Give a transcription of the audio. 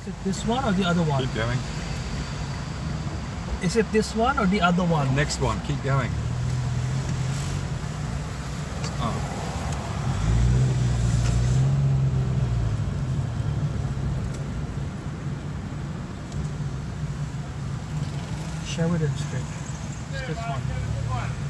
Is it this one or the other one? Keep going. Is it this one or the other one? Next one. Keep going. Oh. Sheridan Street. It's this one.